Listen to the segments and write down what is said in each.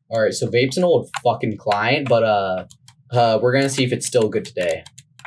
All right, so vape's an old fucking client, but we're gonna see if it's still good today.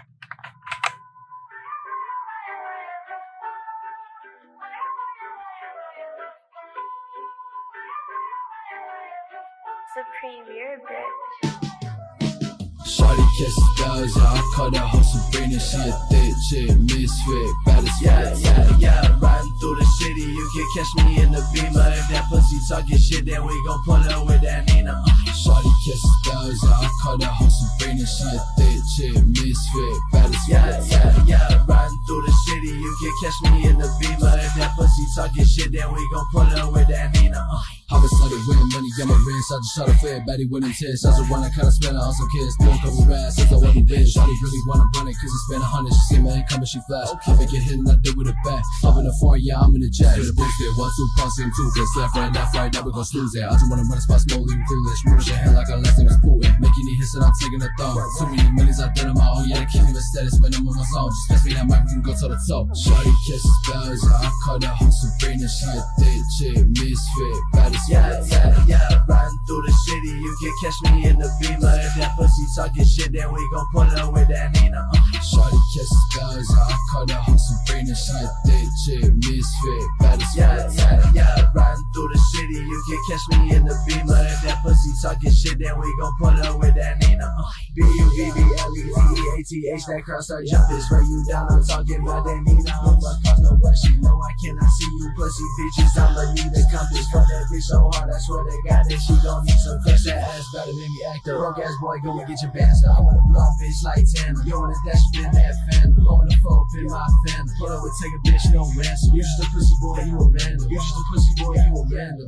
Superior bitch. Shawty catch stars, yeah, I call that hoe Sabrina. She a thick chick, misfit, bad as fuck. Yeah, riding through the city, you can catch me in the Beamer. If that pussy talking shit, then we gon' pull up with that Nina. Shawty catch stars, yeah, I call that hoe Sabrina. She a thick chick, misfit, bad as fuck. Yeah, riding through the city, you can catch me in the Beamer. If that pussy talking shit, then we gon' pull up with that Nina. I was started winning money, got my wrist. I just shot a fair, baddie winning tits. I just wanna kinda spend it on some kids. Throw a couple rats since I wasn't bitch. Shawty really wanna run it, cause it's been 100. She see my income and she flash. Make it hit and I do with it back. Up in the foreign, yeah, I'm in the jet. The boost it, 1, 2, pump, same 2. Cause left, right, never gon' snooze it. I just wanna run a spot, smoke, leave clueless. Moving your hand like a last name is Putin. Making these hits and I'm taking a thumb. So many millions I did on my own, yeah, they can't even status when I'm on my song. Just pass me that mic, we can go toe to toe. Shawty catches bells, yeah, I call that hoe Sabrina. She a thick chick, misfit, bad as fuck. Yeah, riding through the city, you can catch me in the Beamer. If that pussy talking shit, then we gon' pull up with that Nina. Shawty catches bells, yeah, I call that hoe Sabrina. She a thick chick, misfit, bad as fuck. Yeah, riding through the city, you can catch me in the Beamer. If that pussy talking shit, then we gon' pull up with that Nina. B-U-B-B-L-E-Z-E-A-T-H, that crowd start jumping. Spray you down, I'm talking about that Nina. No more cause, no rush, you know I cannot see you pussy bitches. I'ma need a compass. Fuck that bitch so hard, I swear they got it. She gon' need some flex. That ass better make me act up. Broke ass boy, go and get your bands up. I wanna blow bitch like Tanner. You wanna dash in that fan. Blowing the phone, pin my fan. Pull up and take a bitch, no ransom. You just a pussy boy, you a random. You just a pussy boy, you a random.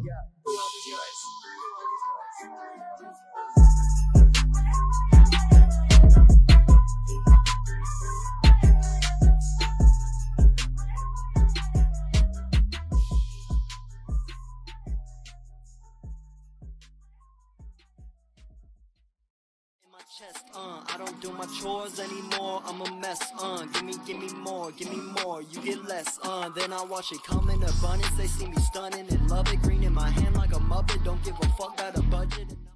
Chest, I don't do my chores anymore, I'm a mess, give me more, you get less, then I watch it come in abundance, they see me stunning and love it, green in my hand like a muppet, don't give a fuck about a budget.